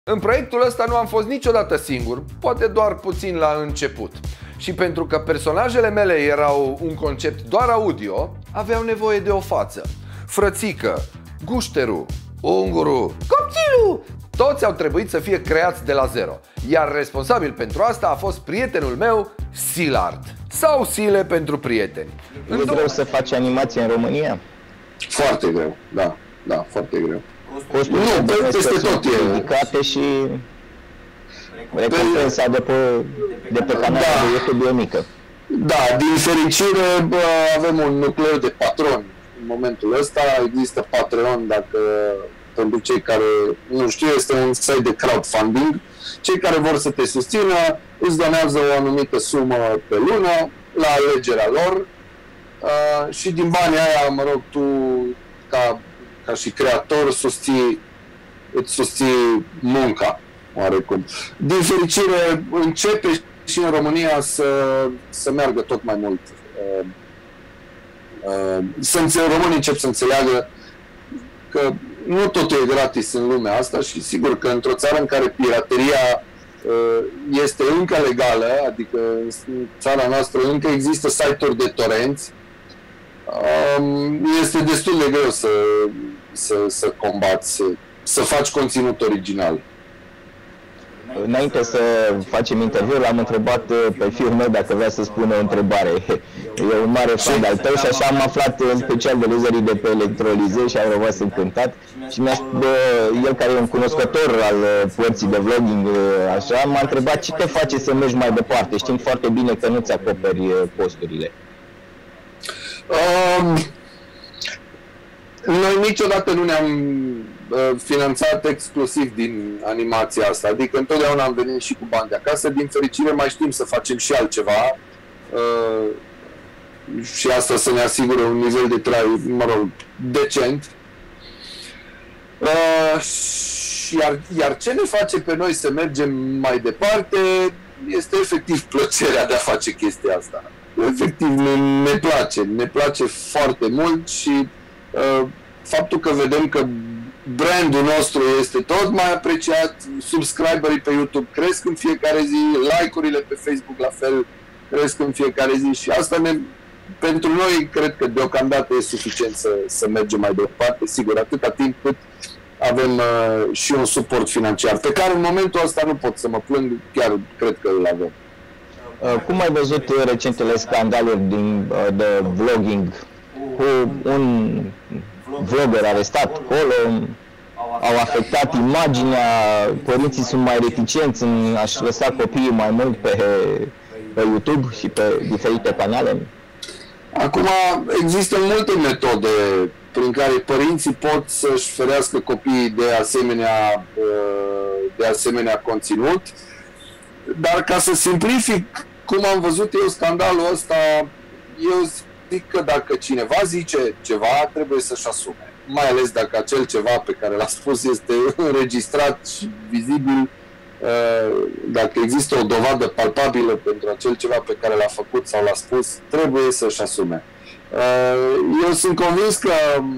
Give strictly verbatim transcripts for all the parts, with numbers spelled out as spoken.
În proiectul ăsta nu am fost niciodată singur, poate doar puțin la început. Și pentru că personajele mele erau un concept doar audio, aveau nevoie de o față. Frățică, Gușteru, Unguru, Copțilu, toți au trebuit să fie creați de la zero. Iar responsabil pentru asta a fost prietenul meu, Silart, sau Sile pentru prieteni. E greu să faci animație în România? Foarte greu, da, da, foarte greu. Costurile nu, peste tot e ridicate și recompensa de pe, de pe canalul da. de YouTube e mică. Da, din fericire bă, avem un nucleu de patroni în momentul ăsta. Există Patreon, dacă pentru cei care nu știu, este un site de crowdfunding. Cei care vor să te susțină îți donează o anumită sumă pe lună la alegerea lor uh, și din banii aia, mă rog, tu ca, ca și creator susții, îți susții munca oarecum. Din fericire începe și în România să, să meargă tot mai mult. Uh, uh, să înțeleg, românii încep să înțeleagă că nu totul e gratis în lumea asta și sigur că într-o țară în care pirateria uh, este încă legală, adică în țara noastră încă există site-uri de torenți, uh, este destul de greu să, să, să combați, să, să faci conținut original. Înainte să facem interviul, l-am întrebat pe fiul meu dacă vrea să spună o întrebare. E un mare fan al tău și așa am aflat în special de loserii de pe electrolize și am rămas încântat. Și mi-a, el care e un cunoscător al părții de vlogging, așa, m-a întrebat ce te face să mergi mai departe, știind foarte bine că nu-ți acoperi costurile. Um, noi niciodată nu ne-am finanțat exclusiv din animația asta, adică întotdeauna am venit și cu bani de acasă. Din fericire mai știm să facem și altceva uh, și asta să ne asigure un nivel de trai, mă rog, decent. Uh, și iar, iar ce ne face pe noi să mergem mai departe este efectiv plăcerea de a face chestia asta. Efectiv ne, ne place, ne place foarte mult și uh, faptul că vedem că brandul nostru este tot mai apreciat, subscriberii pe YouTube cresc în fiecare zi, like-urile pe Facebook la fel cresc în fiecare zi și asta ne, pentru noi cred că deocamdată e suficient să, să mergem mai departe, sigur, atâta timp cât avem uh, și un suport financiar, pe care în momentul ăsta nu pot să mă plâng, chiar cred că îl avem. Uh, cum ai văzut recentele scandaluri din, uh, de vlogging cu un vlogger arestat acolo, au afectat imaginea, părinții sunt mai reticenți în a-și lăsa copiii mai mult pe, pe YouTube și pe diferite canale? Acum există multe metode prin care părinții pot să-și ferească copiii de asemenea, de asemenea conținut, dar ca să simplific cum am văzut eu scandalul ăsta, eu zic că dacă cineva zice ceva, trebuie să-și asume. Mai ales dacă acel ceva pe care l-a spus este înregistrat și vizibil, dacă există o dovadă palpabilă pentru acel ceva pe care l-a făcut sau l-a spus, trebuie să-și asume. Eu sunt convins că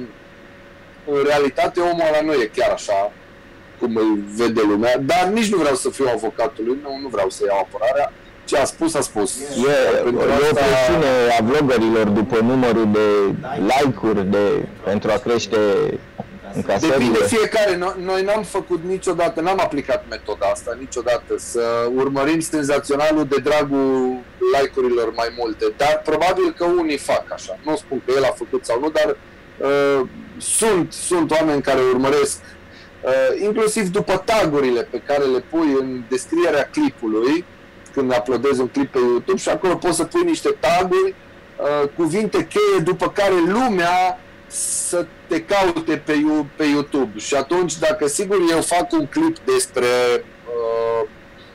în realitate omul ăla nu e chiar așa cum îl vede lumea, dar nici nu vreau să fiu avocatul lui, nu, nu vreau să iau apărarea. Ce a spus, a spus. E, e o presiune a vloggerilor după numărul de like-uri de, pentru a crește încasările. Depinde fiecare. Noi, noi n-am făcut niciodată, n-am aplicat metoda asta niciodată, să urmărim senzaționalul de dragul like-urilor mai multe. Dar probabil că unii fac așa. Nu spun că el a făcut sau nu, dar uh, sunt, sunt oameni care urmăresc uh, inclusiv după tagurile pe care le pui în descrierea clipului, când uploadezi un clip pe YouTube și acolo poți să pui niște taguri, uh, cuvinte cheie după care lumea să te caute pe, pe YouTube. Și atunci, dacă sigur eu fac un clip despre uh,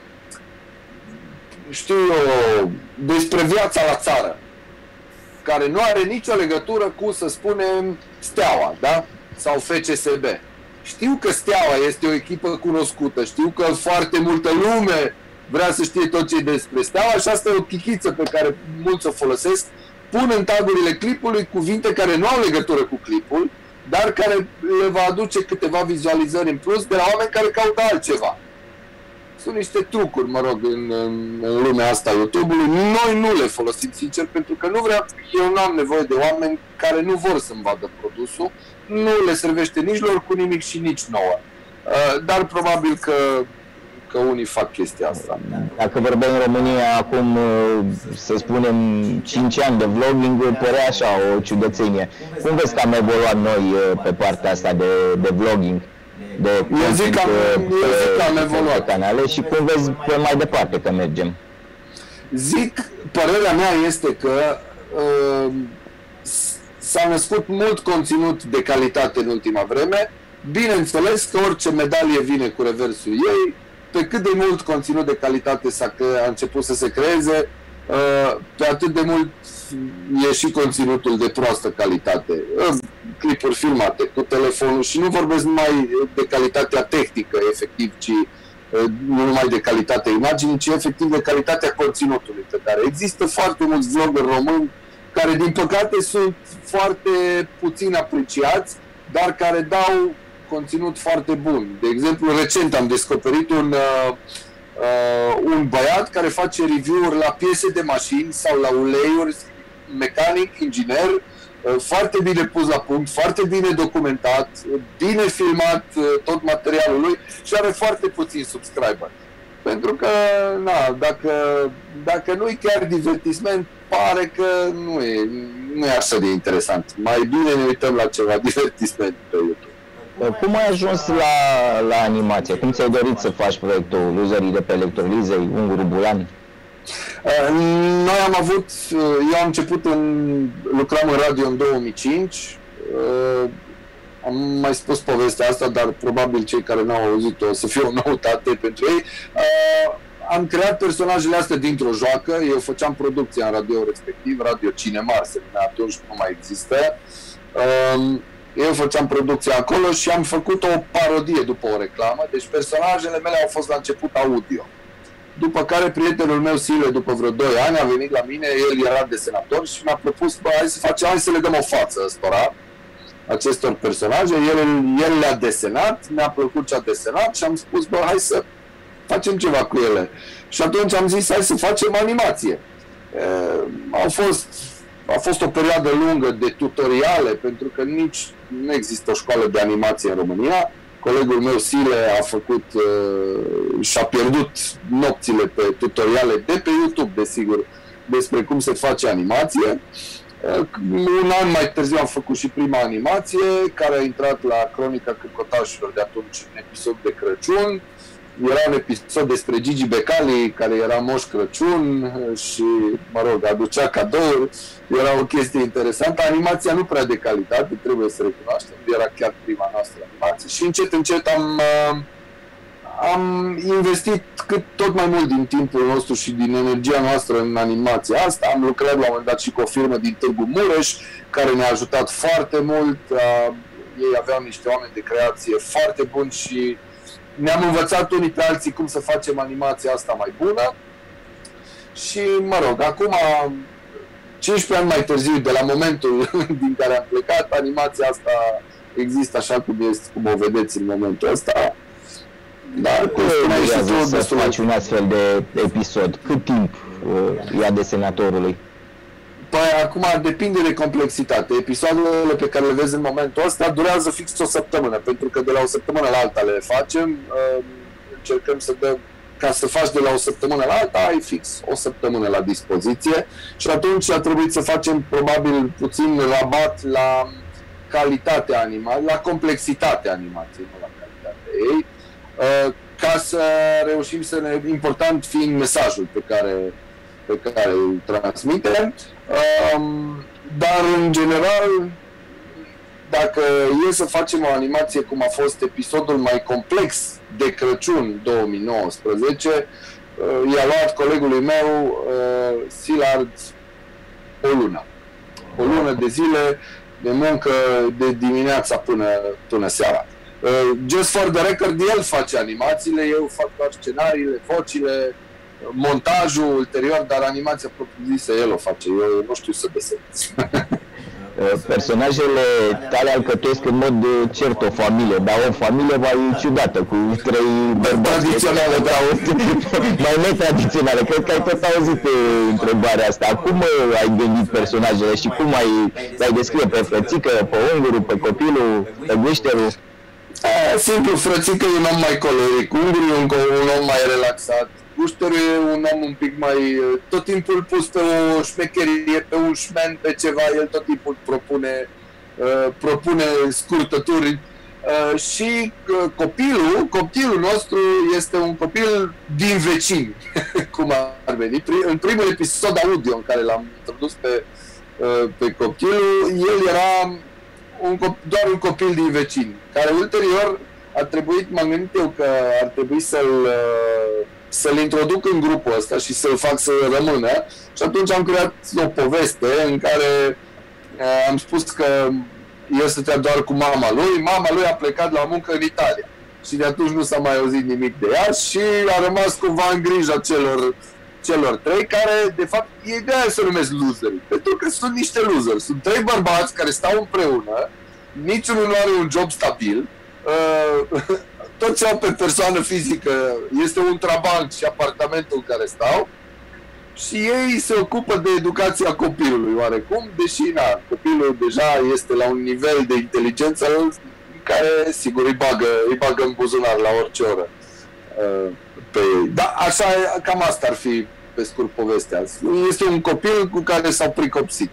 știu eu, despre viața la țară, care nu are nicio legătură cu, să spunem, Steaua, da? Sau F C S B. Știu că Steaua este o echipă cunoscută, știu că foarte multă lume vrea să știe tot ce e despre Steaua și asta e o chichiță pe care mulți o folosesc. Pun în tagurile clipului cuvinte care nu au legătură cu clipul, dar care le va aduce câteva vizualizări în plus de la oameni care caută altceva. sunt niște trucuri, mă rog, în, în lumea asta YouTube-ului. Noi nu le folosim, sincer, pentru că nu vreau, eu nu am nevoie de oameni care nu vor să-mi vadă produsul, nu le servește nici lor cu nimic și nici nouă. Dar probabil că, că unii fac chestia asta. Dacă vorbim în România acum, să spunem, cinci ani de vlogging, părea așa o ciudățenie. Cum vezi că am evoluat noi pe partea asta de, de vlogging? De eu zic că am, pe, eu zic că am evoluat. Pe canale și cum vezi pe mai departe că mergem? Zic, părerea mea este că uh, s-a născut mult conținut de calitate în ultima vreme. Bineînțeles că orice medalie vine cu reversul ei. Pe cât de mult conținut de calitate s-a a început să se creeze, pe atât de mult e și conținutul de proastă calitate. Clipuri filmate cu telefonul și nu vorbesc numai de calitatea tehnică, efectiv, ci nu numai de calitatea imaginii, ci efectiv de calitatea conținutului pe care există foarte mulți vloggeri români care, din păcate, sunt foarte puțin apreciați, dar care dau conținut foarte bun. De exemplu, recent am descoperit un, uh, uh, un băiat care face review-uri la piese de mașini sau la uleiuri, mecanic, inginer, uh, foarte bine pus la punct, foarte bine documentat, bine filmat uh, tot materialul lui și are foarte puțini subscriberi. Pentru că, na, dacă, dacă nu-i chiar divertisment, pare că nu e, nu e așa de interesant. Mai bine ne uităm la ceva divertisment pe YouTube. Cum ai ajuns la, la animație? Cum ți-ai dorit să faci proiectul Loserii de pe Electrolizei, Unguru Bulan? Noi am avut, eu am început în, lucram în radio în două mii cinci, am mai spus povestea asta, dar probabil cei care n-au auzit-o o să fie o noutate pentru ei. Am creat personajele astea dintr-o joacă, eu făceam producția în radio respectiv, Radio Cinema, se numea atunci, nu mai există. Eu făceam producția acolo și am făcut o parodie după o reclamă, deci personajele mele au fost la început audio. După care prietenul meu, Sile, după vreo doi ani, a venit la mine, el era desenator și mi-a propus, bă, hai să facem, hai să le dăm o față ăstora, acestor personaje. El, el le-a desenat, mi-a plăcut ce a desenat și am spus, bă, hai să facem ceva cu ele. Și atunci am zis, hai să facem animație. E, au fost... A fost o perioadă lungă de tutoriale, pentru că nici nu există o școală de animație în România. Colegul meu, Sile, a făcut uh, și-a pierdut nopțile pe tutoriale de pe YouTube, desigur, despre cum se face animație. Uh, un an mai târziu am făcut și prima animație, care a intrat la Cronica Cârcotașilor de atunci, în episod de Crăciun. Era un episod despre Gigi Becali, care era Moș Crăciun și, mă rog, aducea cadouri. Era o chestie interesantă. Animația nu prea de calitate, trebuie să recunoaștem. Era chiar prima noastră animație. Și încet, încet am, am investit cât tot mai mult din timpul nostru și din energia noastră în animația asta. Am lucrat la un moment dat și cu o firmă din Târgu Mureș, care ne-a ajutat foarte mult. Ei aveau niște oameni de creație foarte buni și ne-am învățat unii pe alții cum să facem animația asta mai bună. Și, mă rog, acum, cincisprezece ani mai târziu, de la momentul din care am plecat, animația asta există așa cum este, cum o vedeți în momentul ăsta. Dar cum spuneai și tu, să faci un astfel de episod? Cât timp uh, ia desenatorului? Păi, acum depinde de complexitate. Episoadele pe care le vezi în momentul ăsta durează fix o săptămână, pentru că de la o săptămână la alta le facem. Uh, încercăm să dăm, ca să faci de la o săptămână la alta, ai fix o săptămână la dispoziție și atunci a trebuit să facem probabil puțin rabat la calitatea animației, la complexitatea animației, nu la calitatea ei, uh, ca să reușim să ne, important fiind mesajul pe care, pe care îl transmitem. Um, dar în general, dacă e să facem o animație cum a fost episodul mai complex de Crăciun două mii nouăsprezece, uh, i-a luat colegului meu, uh, Silard, o lună. O lună de zile de muncă de dimineața până, până seara. Uh, just for the record, el face animațiile, eu fac doar scenariile, vocile, montajul ulterior, dar animația propriu-zisă el o face, eu nu știu să desenez. Personajele tale alcătuiesc în mod cert o familie, dar o familie mai ciudată, cu trei bărbați tradiționale, da, mai netradiționale. Cred că ai tot auzit întrebarea asta. Cum ai gândit personajele și cum ai, ai descrie pe Frățică, pe Unguru, pe copilul, pe Gușterul? Simplu, Frățică e un om mai coloric, Unguru e un, un om mai relaxat, Gușterul e un om un pic mai, tot timpul pus pe o șmecherie, pe un șmen, pe ceva, el tot timpul propune, uh, propune scurtături uh, și uh, copilul, copilul nostru este un copil din vecini, cum ar veni. În primul episod audio în care l-am introdus pe, uh, pe copilul, el era un, doar un copil din vecini, care ulterior a trebuit, m-am gândit eu că ar trebui să-l uh, să-l introduc în grupul ăsta și să-l fac să rămână, și atunci am creat o poveste în care uh, am spus că el stătea doar cu mama lui, mama lui a plecat la muncă în Italia și de atunci nu s-a mai auzit nimic de ea și a rămas cumva în grija celor, celor trei, care de fapt e de aia să numesc loseri, pentru că sunt niște loseri, sunt trei bărbați care stau împreună, niciunul nu are un job stabil, uh, tot ce au pe persoană fizică este un trabanc și apartamentul în care stau și ei se ocupă de educația copilului oarecum, deși na, copilul deja este la un nivel de inteligență în care sigur îi bagă, îi bagă în buzunar la orice oră uh, pe ei. Da, așa, cam asta ar fi pe scurt povestea. Este un copil cu care s-au pricopsit.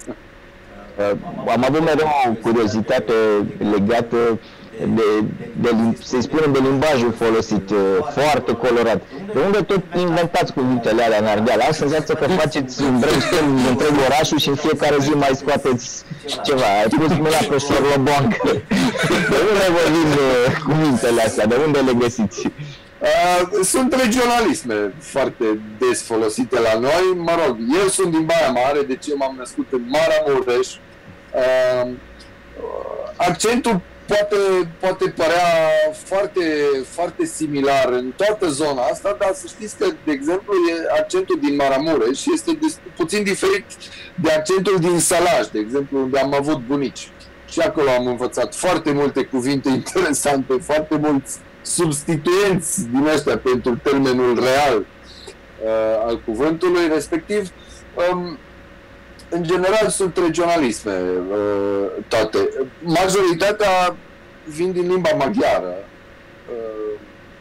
Am avut mereu o curiozitate legată de, de, să-i spunem, de limbajul folosit, foarte colorat. De unde tot inventați cuvintele alea în Ardeal? Am senzația că faceți un brainstorm în întreg orașul și în fiecare zi mai scoateți ceva. Ai pus mâna pe șorloboancă. De unde vorbim cuvintele astea? De unde le găsiți? Uh, sunt regionalisme foarte des folosite la noi. Mă rog, eu sunt din Baia Mare, deci eu m-am născut în Maramureș. Uh, accentul poate, poate părea foarte, foarte similar în toată zona asta, dar să știți că, de exemplu, e accentul din Maramureș este puțin diferit de accentul din Sălaj, de exemplu, unde am avut bunici. Și acolo am învățat foarte multe cuvinte interesante, foarte mulți substituenți din ăștia pentru termenul real uh, al cuvântului, respectiv um, în general sunt regionalisme uh, toate. Majoritatea vin din limba maghiară. Uh,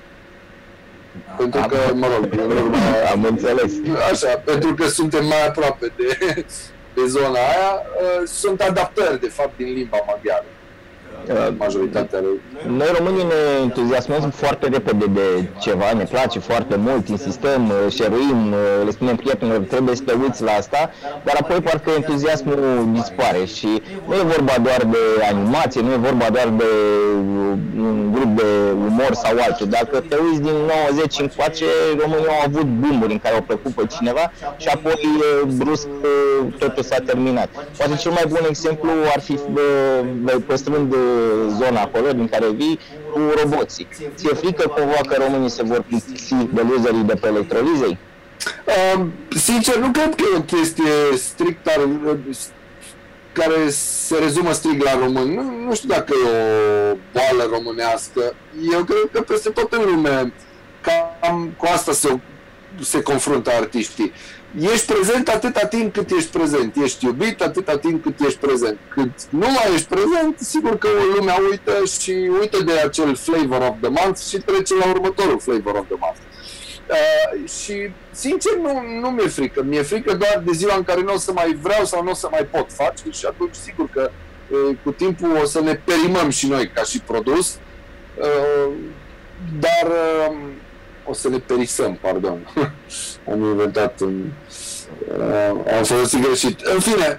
pentru că, mă rog, în urma, am înțeles. Așa, pentru că suntem mai aproape de, de zona aia, uh, sunt adaptări, de fapt, din limba maghiară. Majoritatea lui. Noi românii ne entuziasmăm foarte repede de ceva, ne place foarte mult, insistăm, șeruim, le spunem prietenilor, trebuie să te uiți la asta, dar apoi parcă entuziasmul dispare și nu e vorba doar de animație, nu e vorba doar de un grup de umor sau altul. Dacă te uiți din nouăzeci încoace, românii au avut boom-uri în care au plăcut pe cineva și apoi brusc totul s-a terminat. Poate cel mai bun exemplu ar fi păstrând zona acolo din care vii cu roboții. Ți-e frică cumva că românii se vor plictisi de loserii de pe electrolizei? Uh, sincer, nu cred că e o chestie strict care se rezumă strict la români. Nu, nu știu dacă e o boală românească. Eu cred că peste tot în lume cam cu asta se, se confruntă artiștii. Ești prezent atâta timp cât ești prezent, ești iubit atâta timp cât ești prezent. Cât nu mai ești prezent, sigur că lumea uită și uită de acel flavor of the month și trece la următorul flavor of the month. Uh, și, sincer, nu, nu mi-e frică. Mi-e frică doar de ziua în care nu o să mai vreau sau nu o să mai pot face și atunci, sigur că uh, cu timpul o să ne perimăm și noi ca și produs, uh, dar... Uh, o să ne perisăm, pardon. Am inventat un... Uh, am folosit greșit. În fine,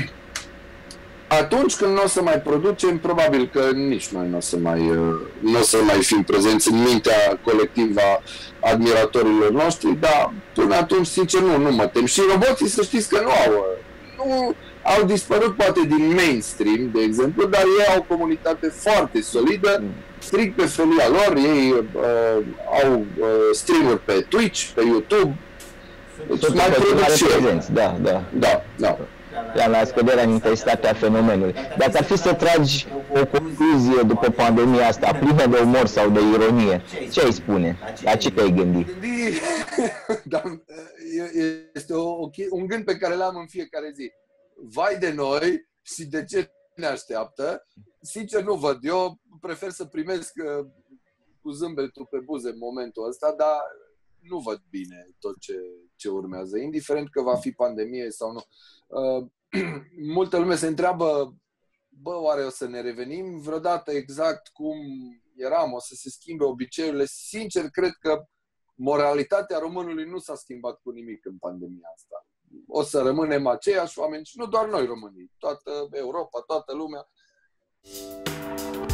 atunci când nu o să mai producem, probabil că nici noi nu o să mai, uh, nu o să mai fim prezenți în mintea colectivă a admiratorilor noștri, dar până atunci, sincer, nu, nu mă tem. Și roboții, să știți că nu au... Nu, au dispărut poate din mainstream, de exemplu, dar ei au o comunitate foarte solidă, strict pe felia lor, ei uh, au uh, stream-uri pe Twitch, pe YouTube, deci mai produc și prezenți, da, da. Da, da. la scăderea în intensitatea fenomenului. Dacă ar fi să tragi o concluzie după pandemia asta, plină de umor sau de ironie, ce ai spune? La ce te-ai gândit? Da, este o, un gând pe care l-am în fiecare zi. Vai de noi și de ce ne așteaptă? Sincer nu văd. Eu prefer să primesc cu zâmbetul pe buze în momentul ăsta, dar nu văd bine tot ce, ce urmează, indiferent că va fi pandemie sau nu. Uh, multă lume se întreabă, bă, oare o să ne revenim vreodată exact cum eram, o să se schimbe obiceiurile? Sincer, cred că moralitatea românului nu s-a schimbat cu nimic în pandemia asta. O să rămânem aceiași oameni și nu doar noi românii, toată Europa, toată lumea.